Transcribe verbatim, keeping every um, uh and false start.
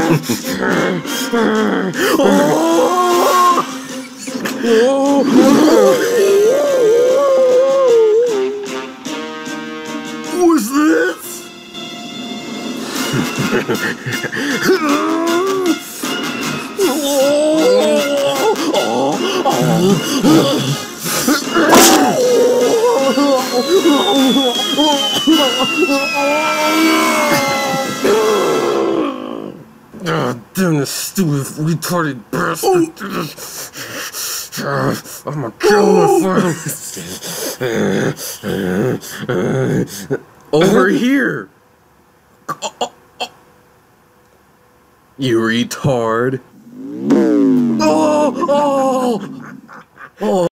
What's this? God damn this stupid retarded bastard. I'm gonna kill him for him. Over here. You retard. Oh, oh, oh.